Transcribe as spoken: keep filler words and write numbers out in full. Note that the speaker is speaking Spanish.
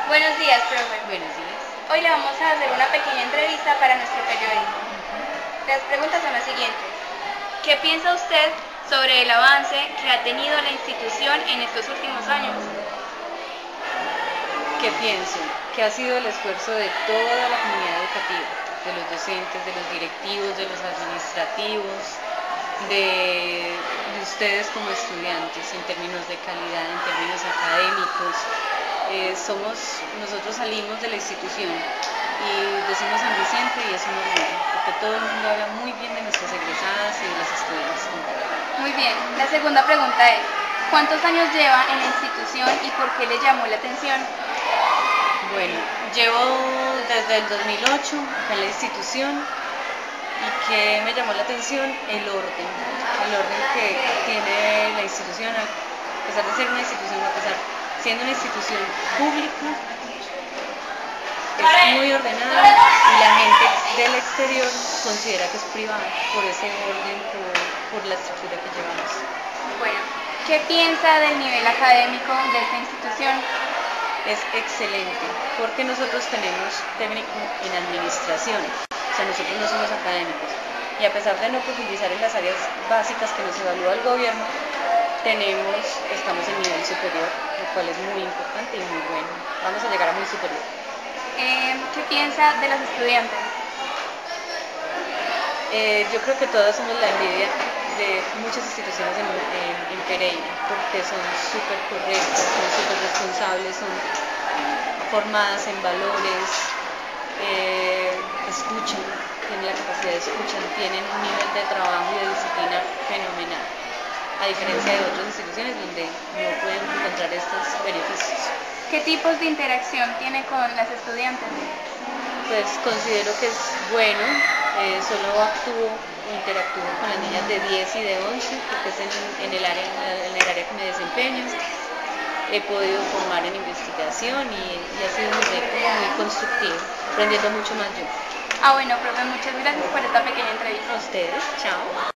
Buenos días, profe. Buenos días. Hoy le vamos a hacer una pequeña entrevista para nuestro periódico. Las preguntas son las siguientes. ¿Qué piensa usted sobre el avance que ha tenido la institución en estos últimos años? ¿Qué pienso? Que ha sido el esfuerzo de toda la comunidad educativa, de los docentes, de los directivos, de los administrativos, de, de ustedes como estudiantes, en términos de calidad, en términos académicos. Eh, somos, nosotros salimos de la institución y decimos San Vicente y es un orgullo, porque todo el mundo habla muy bien de nuestras egresadas y de las estudiantes. Muy bien, la segunda pregunta es, ¿cuántos años lleva en la institución y por qué le llamó la atención? Bueno, llevo desde el dos mil ocho en la institución y que me llamó la atención el orden, el orden que tiene la institución, a pesar de ser una institución, a pesar siendo una institución pública, es muy ordenada y la gente del exterior considera que es privada por ese orden, por, por la estructura que llevamos. Bueno, ¿qué piensa del nivel académico de esta institución? Es excelente, porque nosotros tenemos técnico en administración, o sea, nosotros no somos académicos, y a pesar de no profundizar en las áreas básicas que nos evalúa el gobierno, tenemos, estamos en nivel superior, lo cual es muy importante y muy bueno, vamos a llegar a muy superior. Eh, ¿Qué piensa de los estudiantes? Eh, yo creo que todas somos la envidia de muchas instituciones en, en, en Pereira, porque son súper correctas, son súper responsables, son formadas en valores, eh, escuchan, tienen la capacidad de escuchar, tienen un nivel de trabajo y de disciplina fenomenal, a diferencia de otras instituciones donde no pueden encontrar estos beneficios. ¿Qué tipos de interacción tiene con las estudiantes? Pues considero que es bueno, eh, solo actúo o interactúo con las niñas de diez y de once, porque es en, en, el área, en el área que me desempeño. He podido formar en investigación y, y ha sido muy, muy constructivo, aprendiendo mucho más yo. Ah, bueno, profe, muchas gracias por esta pequeña entrevista. A ustedes, chao.